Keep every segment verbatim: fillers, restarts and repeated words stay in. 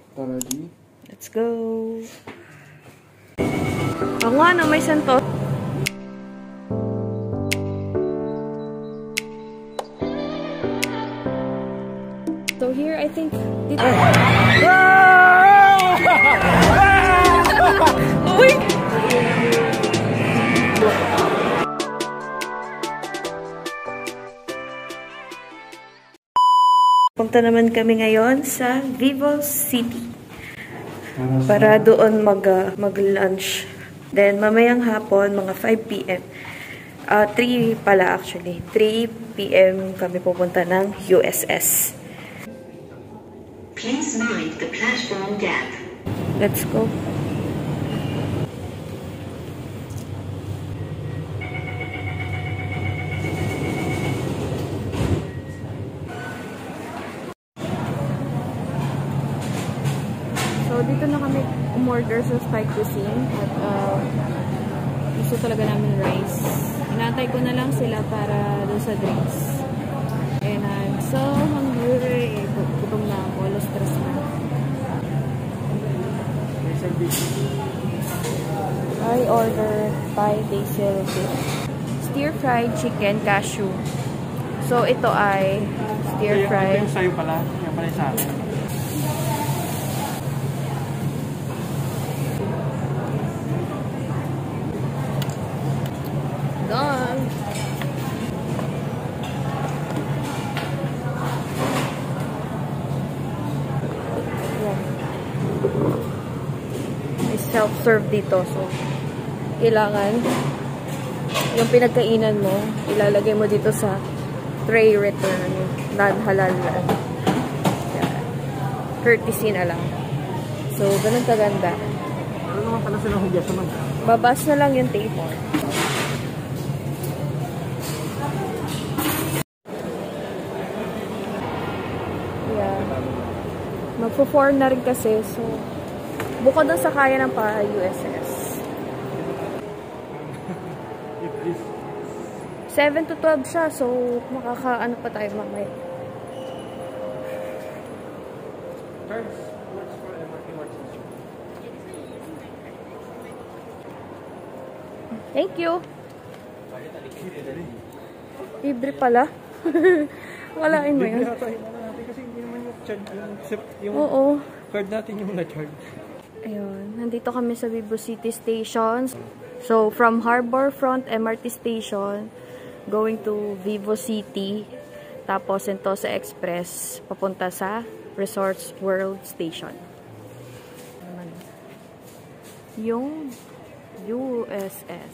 Tara, G. Let's go. Ako nga na may santo. So here, I think dito. Uy! Punta naman kami ngayon sa VivoCity para doon mag, uh, mag-lunch. Then, mamayang hapon, mga five p m Uh, three pala actually. three p m kami pupunta ng U S S. Please mind the platform gap. Let's go. So, dito na kami umorder sa Spy Cuisine at uh, gusto talaga namin rice. Inantay ko na lang sila para doon sa drinks. And I'm so hungry. Gutom na ako. Alas tres na. I ordered Thai basil fish. Stir-fried chicken cashew. So, ito ay stir-fried. Yung sa'yo pala. Yung pala sa akin. Done. May self-serve dito. So, kailangan yung pinagkainan mo, ilalagay mo dito sa tray return. Non-halal na. Courtesy na lang. So, ganun kaganda. Ano naman pala silang hugas naman? Babas na lang yung table. Magpo-four na rin kasi, so bukod doon sa kaya ng para U S S. seven to twelve siya, so makaka-ano pa tayo mamaya. Thank you. Libre pala. Walain mo yun. Kasi hindi naman yung charge, yung Oo. card natin yung na-charge. Ayun, nandito kami sa VivoCity Station. So, from Harborfront M R T Station, going to VivoCity, tapos Sentosa Express, papunta sa Resorts World Station. Yung U S S.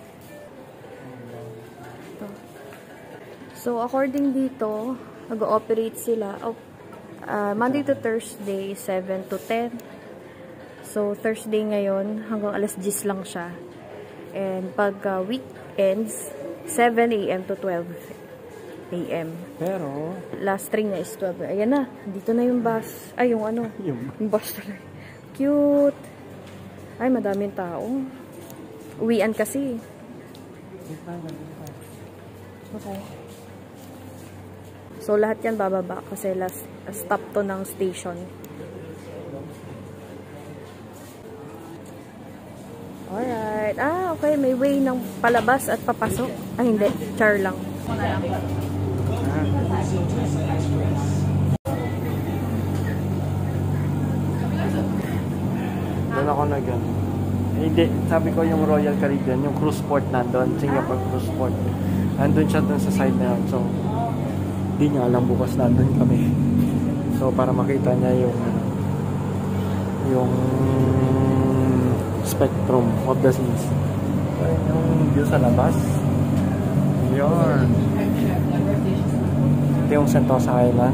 Ito. So, according dito, nag-ooperate sila oh, uh, Monday to Thursday, seven to ten. So, Thursday ngayon, hanggang alas diyes lang siya. And pag uh, weekends, seven a m to twelve a m Pero, last train na is twelve. Ayan na, dito na yung bus. Ay, yung ano, yung, yung bus tuloy. Cute. Ay, madaming tao. Uwian kasi. Okay. So, lahat yan bababa kasi last stop to ng station. Alright. Ah, okay. May way ng palabas at papasok. Ah, hindi. Char lang. doon ako na gano'n. Hindi, sabi ko yung Royal Caribbean, yung cruise port nandun, Singapore cruise port. Nandun siya dun sa side na yun. So, hindi niya alam bukas nandun kami. So, para makita niya yung yung spectrum of the seas. So, yung view sa labas. Yun. Ito yung Sentosa Island.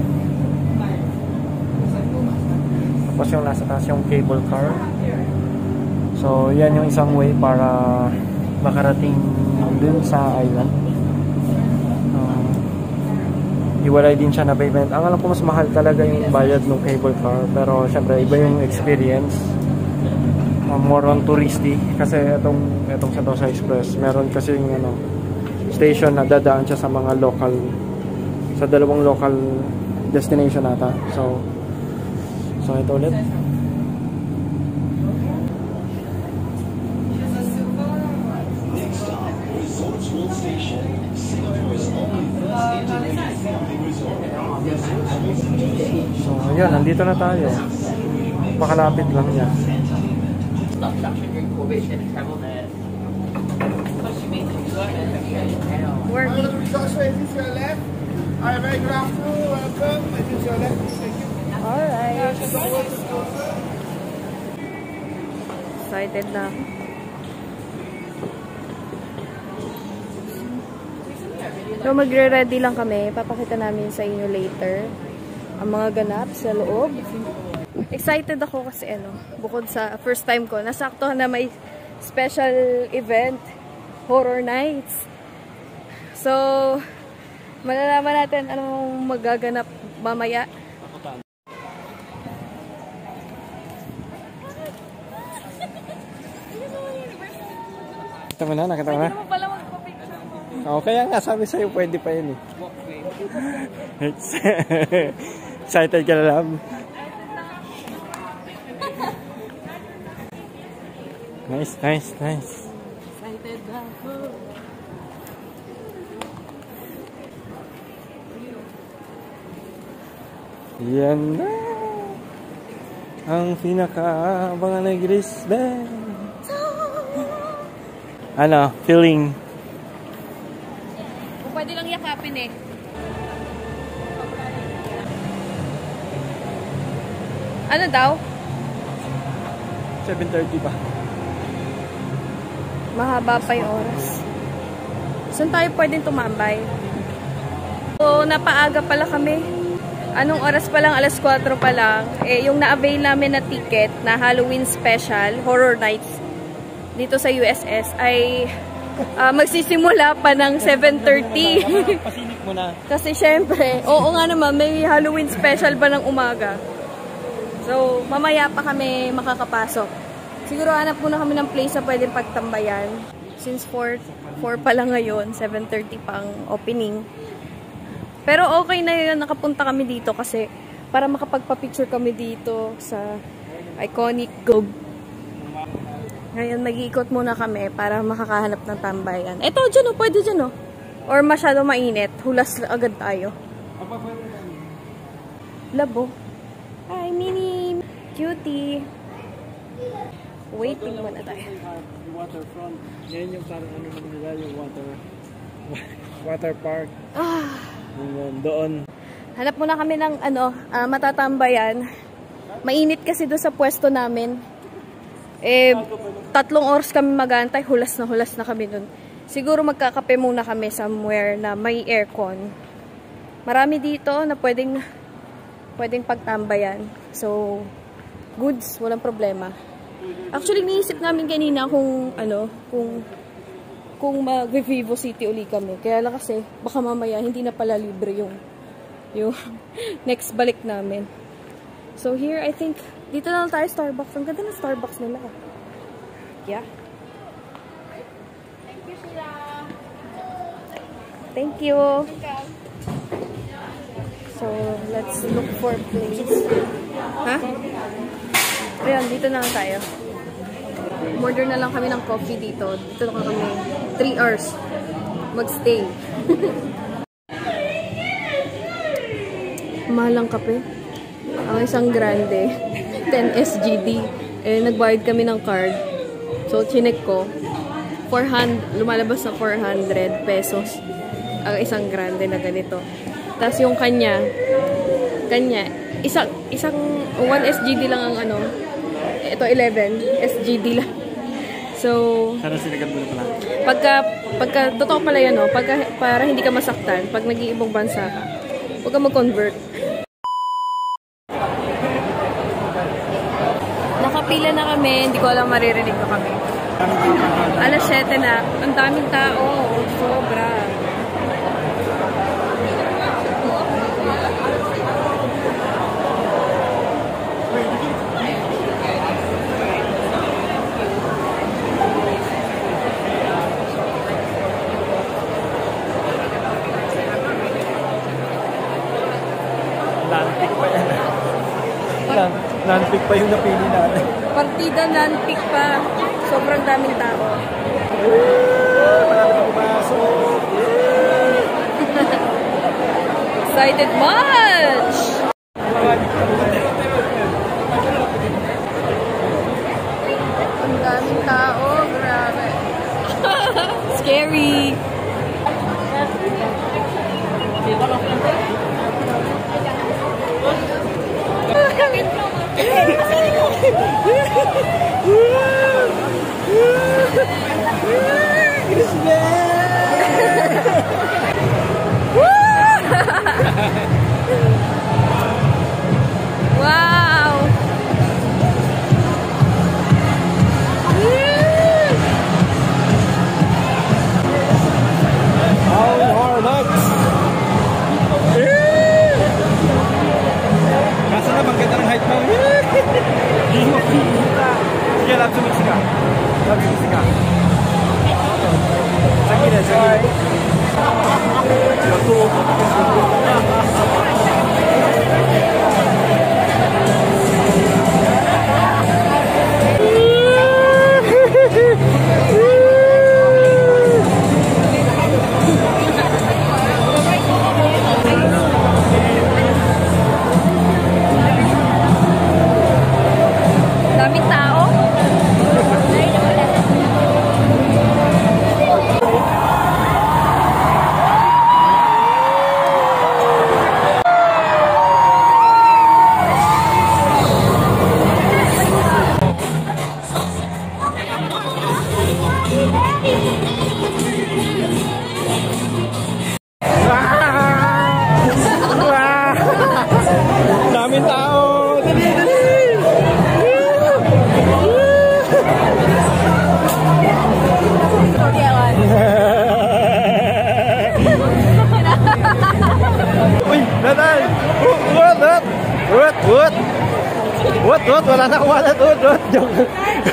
Tapos yung nasa taas yung cable car. So, yan yung isang way para makarating dun sa island. Um, iwalay din siya na payment. Ang alam ko mas mahal talaga yung bayad ng cable car. Pero syempre iba yung experience. Uh, more on touristy. Kasi itong, itong Sentosa Express, meron kasi yung ano, station na dadaan siya sa mga local, sa dalawang local destination nata. So, So ito ulit. So ayun, nandito na tayo. Pakalapit lang niya. Working. Alright. Excited na. So magre-ready lang kami. Papakita namin sa inyo later ang mga ganap sa loob. Excited ako kasi ano, bukod sa first time ko, nasakto na may special event, Horror Nights. So, malalaman natin anong magaganap mamaya. Nakita mo na, nakita mo na. Pwede mo pala magpa-picture mo. Oo, kaya nga sabi sa'yo, pwede pa yun eh. Excited ka na lang. Nice, nice, nice. Excited na ako. Yan na. Ang pinaka-abangan na Grisbel. Ano, feeling? Pwede lang yakapin eh. Ano daw? seven thirty pa. Mahaba pa yung oras. Saan tayo pwedeng tumambay? So, napaaga pala kami. Anong oras pa lang? alas kwatro pa lang. Eh, yung na-avail namin na ticket na Halloween special, Horror Nights, dito sa U S S, ay uh, magsisimula pa ng seven thirty. Pasinip mo na. Kasi syempre, oo nga naman, may Halloween special ba ng umaga? So, mamaya pa kami makakapasok. Siguro hanap muna kami ng place na pwedeng pagtambayan. Since four pa lang ngayon, seven thirty pa ang opening. Pero okay na yun, nakapunta kami dito kasi para makapagpa-picture kami dito sa iconic globe. Ngayon, mag-iikot muna kami para makakahanap ng tambayan. Eto, dyan o, pwede dyan o. Or masyado mainit, hulas agad tayo. Labo. Hi, Minnie! Cutie! Waiting muna tayo. Waterfront. Yan yung parang ano nila, yung water water park. Ah! Yung doon. Hanap muna kami ng ano, uh, matatambayan. Mainit kasi doon sa pwesto namin. Eh, tatlong oras kami magantay, hulas na hulas na kami dun. Siguro magkakape muna kami somewhere na may aircon. Marami dito na pwedeng pwedeng pagtambayan. So, goods, walang problema. Actually, niisip namin kanina kung ano, kung kung mag-Vivo City uli kami. Kaya lang kasi, baka mamaya hindi na pala libre yung yung next balik namin. So here, I think, dito na lang tayo Starbucks. Ang ganda ng Starbucks nila. Yeah. Thank you, Sheila. Thank you. So, let's look for a place. Ha? Ayan, dito na lang tayo. Order na lang kami ng coffee dito. Dito na kami three hours magstay. Mahalang kape. Ang isang grande, ten S G D. Eh, nagbayad kami ng card. So, chinek ko. four hundred, lumalabas na four hundred pesos. Ang isang grande na ganito. Tapos yung kanya, kanya, isang, isang, one S G D lang ang ano. Ito, eleven S G D lang. So, sana sinagat mo na pala. Pagka, pagka, totoo pala yan, no? Pagka, para hindi ka masaktan, pag nag-iibang bansa ka, huwag ka mag-convert. Nakapila na kami, hindi ko alam maririnig na kami. alas siyete na, ang daming tao, sobra. Atlantic pa yan. Pag, Non-pick pa yung napili natin. Partida non-pick pa. Sobrang daming tao. Malapit na pumasok. Excited much! Ang daming tao. Grabe. Scary. Wow! How hard nuts! Kaso naman ganda ng height mo. Hindi mo kita. Sige, lab sumiksi ka. Lab sumiksi ka. Sa gilid, sa gilid. Yato. Daming tao. Daming tao. Dali, dali. Uy, natay! What? What? What? What? What? What? Wala na kuha na. What? What? Joke.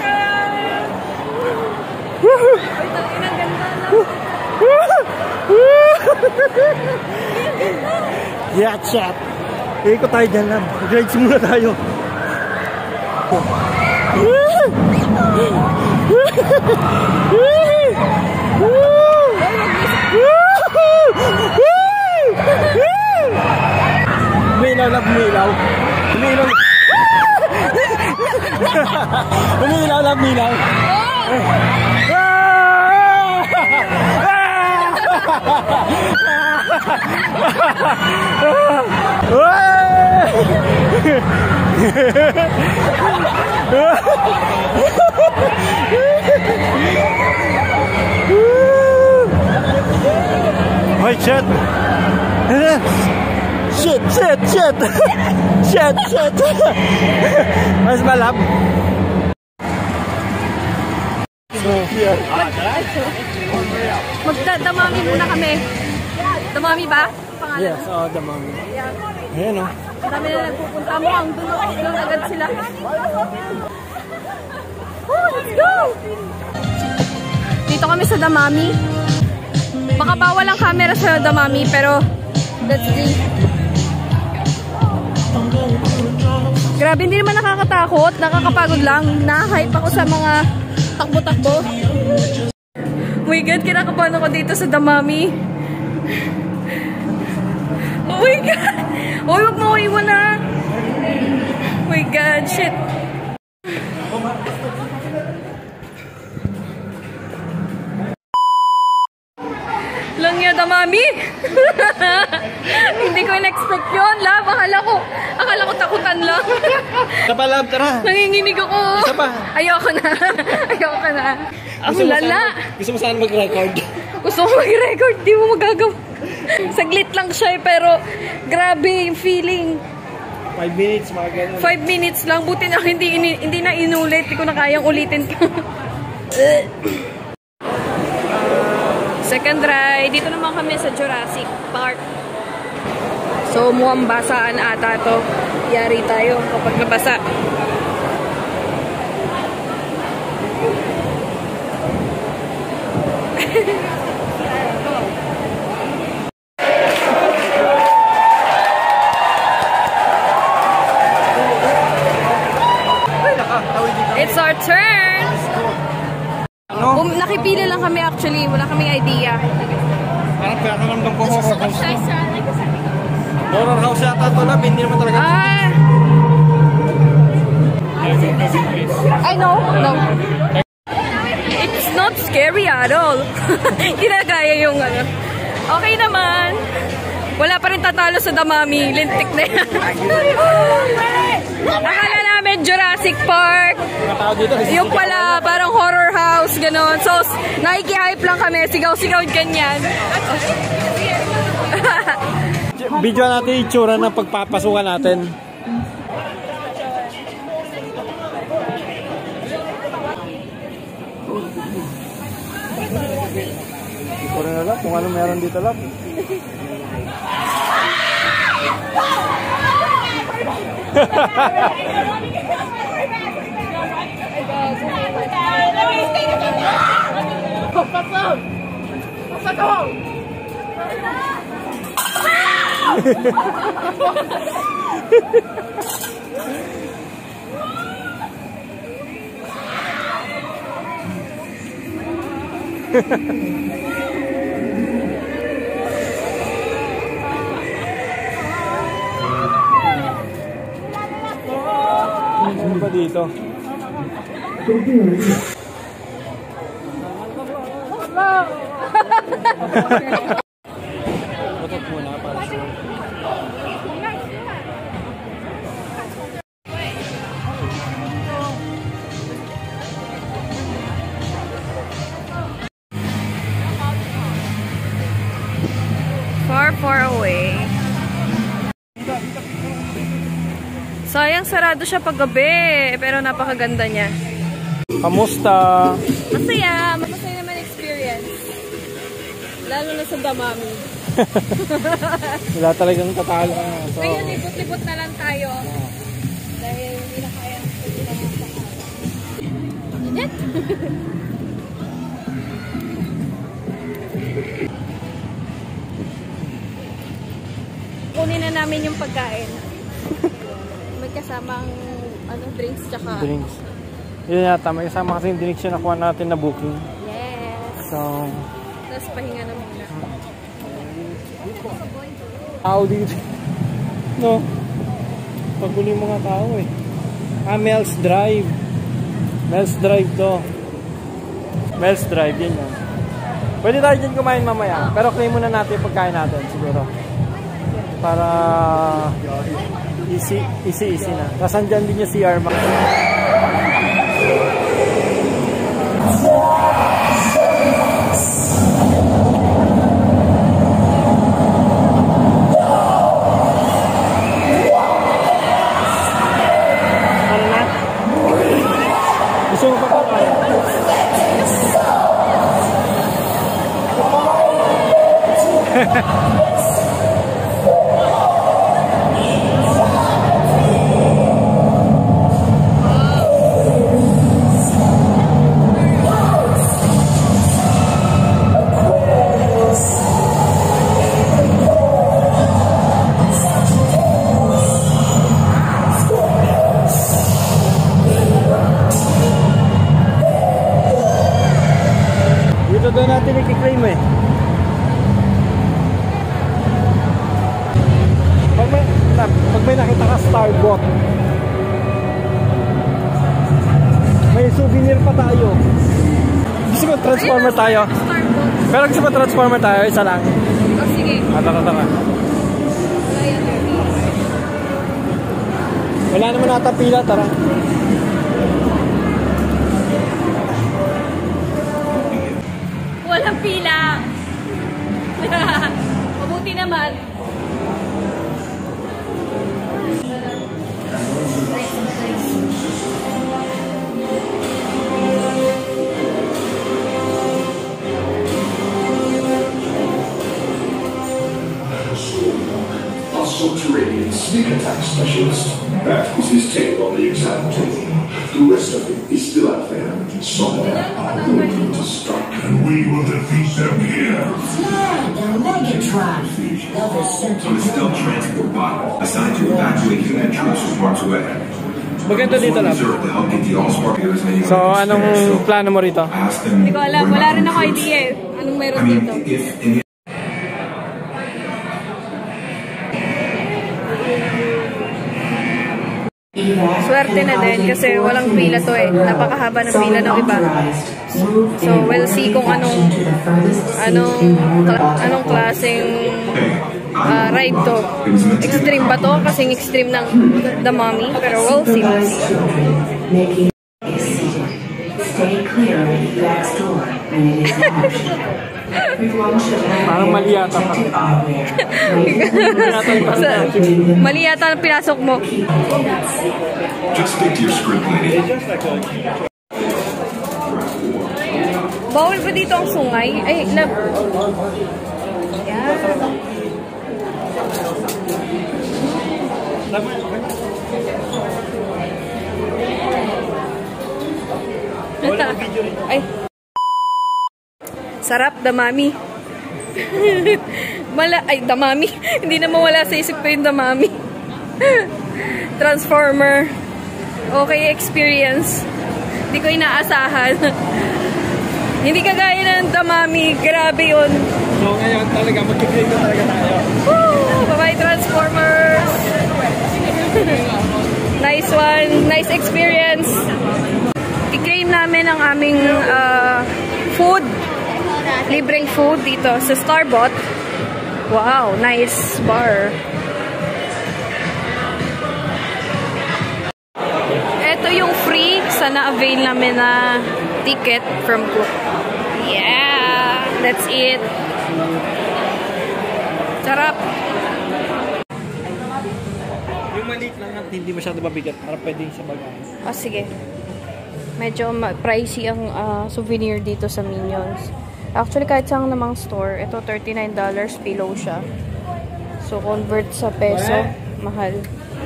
Yeah, chat. Ikot tayo dyan lang. Mag-rides muna tayo. Umilaw lang, umilaw. Umilaw. Umilaw lang, umilaw. Hoy, shit! Shit, shit, shit! Shit, shit! Mas malap. So, here. Magdamami muna kami. Damami ba? Pangalan? Yes, oh, damami. Ayan, oh. Ang dami na nagpupunta mo. Ang dulo. Doon agad sila. Oh, let's go! Dito kami sa Damami. Baka bawal ang camera sa Damami, pero let's see. Grabe, hindi naman nakakatakot. Nakakapagod lang. Na-hype ako sa mga takbo-takbo. Oh my God, kinakabahan ako dito sa Damami. Oh my God! Uy, huwag mo iwan na! Oh my God, shit! Lang yun, Damami! Hindi ko in-expect yun, love. Akala ko, akala ko takutan lang. Isa pa, love, tara. Nanginginig ako. Isa pa. Ayoko na. Ayoko na. Ang lala. Gusto mo saan mag-record? Gusto mo mag-record, di mo magagawa. Saglit lang siya eh, pero grabe yung feeling. Five minutes, mga ganun. Five minutes lang. Buti na hindi, hindi na inulit. Hindi ko na kayang ulitin. Second ride. Dito naman kami sa Jurassic Park. So, mukhang basaan ata to. Yari tayo kapag nabasa. It's our turn! Ano? Um, nakipili lang kami actually. Wala kaming idea. Parang pinakamamdam ko horror house. Horror house yata ito lang. Hindi naman talaga. Ah! I know. No. It's not scary at all. Hindi na kaya yung ano. Okay naman. Wala pa rin tatalo sa Damami. Lintik na yan. Akala namin Jurassic Park. Yung pala, parang horror house, ganon. So, nakiki-hype lang kami. Sigaw-sigaw ganyan. Video natin yung itsura ng pagpapasukan natin. Hindi ko rin alam kung ano meron dito lang. Ano ba dito? Batot muna para sure. Far, far away. Sayang, sarado siya paggabi. Pero napakaganda niya. Kamusta? Masaya. Masaya naman experience. Lalo na sa Damami. Wala talagang tatalo. So, ngayon, libot-libot na lang tayo. Dahil hindi na kaya hindi na lang sa init? Kunin na namin yung pagkain. May kasamang ano, drinks tsaka... Drinks. Yun yata, may kasama kasi yung drinks yung nakuha natin na booking. Yes. So... Tapos pahinga na muna. Tao dito. No. Paguli yung mga tao eh. Ah, Mel's Drive. Mel's Drive to. Mel's Drive, yun yun. Pwede tayo dyan kumain mamaya. Pero claim muna natin yung pagkain natin siguro. Para easy, easy, easy na. Tapos andyan din yung C R. Ano na? Gusto mo pa pa tayo? Dito doon natin i-claim eh. Pag may, na, pag may nakita ka Starbot, may souvenir pa tayo. Gusto mo transformer tayo? Pero gusto mo transformer tayo? Isa lang. Oh, sige. Ah, tara, tara. Wala naman nata pila, tara. Walang pila. Mabuti naman. Our subterranean sneak attack specialist. That is his tale on the exam table. The rest of it is still out there, somewhere waiting to strike. And we will defeat them here. Yeah, the Megatron. Another On the stealth transport pod, assigned to evacuate human troops from parts away. Maganda dito lang. So, anong plano mo rito? Hindi ko alam. Wala rin ako idea eh. Anong meron dito? Swerte na din kasi walang pila to eh. Napakahaba ng pila ng iba. So, we'll see kung anong anong anong klaseng uh, ride to. Extreme ba to? Kasing extreme ng The Mummy. Pero we'll see. We'll see. Stay clear of the back door when it is launched. Parang mali yata pa. Mali yata ang pinasok mo. Just stick to your script, lady. Bawal ba dito ang sungay? Ay, love. Yan. Ay. Sarap, The Mummy. Mala, ay, The Mummy. Hindi na mawala sa isip ko yung The Mummy. Transformer. Okay experience. Hindi ko inaasahan. Hindi kagaya ng The Mummy. Grabe yun. So ngayon talaga, mag-click na talaga tayo. Woo! Bye-bye, Transformers! Nice one. Nice experience. I-claim namin ang aming uh, food. Libreng food dito sa Starbot. Wow, nice bar. Ito yung free sa na-avail namin na ticket from Cook. Yeah, that's it. Sarap. Yung maliit lang at hindi masyado mabigat para pwedeng sa bagay. Ah, sige. Medyo pricey ang uh, souvenir dito sa Minions. Actually, kahit saan namang store, ito thirty-nine dollars pillow siya. So, convert sa peso, mahal.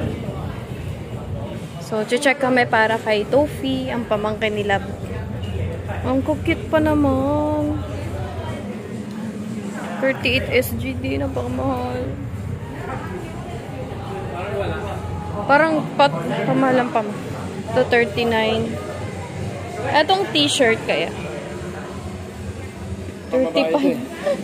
So, check kami para kay Tofi, ang pamangkin ni Lab. Ang cute pa naman. thirty-eight S G D, napakamahal. Parang pat, pamahalang pam. Ito thirty-nine. Etong t-shirt kaya. thirty-five.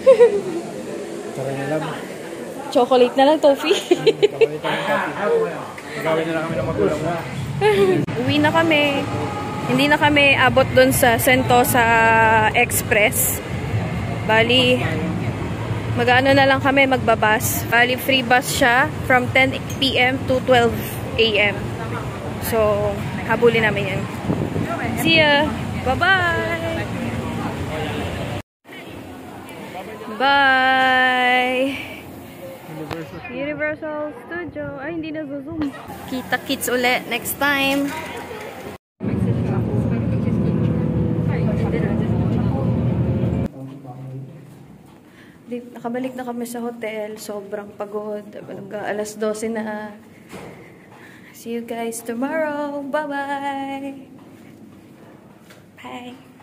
Chocolate na lang, Tofi. Gawin na lang kami ng magulang mo. Uwi na kami. Hindi na kami abot dun sa Sentosa Express. Bali, mag-ano na lang kami, magbabas. Bali, free bus siya from ten P M to twelve A M So, habulin namin yan. See ya! Bye-bye! Bye! Universal. Universal Studio. Ay, hindi na zoom. Kita-kits ulit next time. Nakabalik na kami sa hotel. Sobrang pagod. Alas dose na. See you guys tomorrow. Bye-bye! Bye!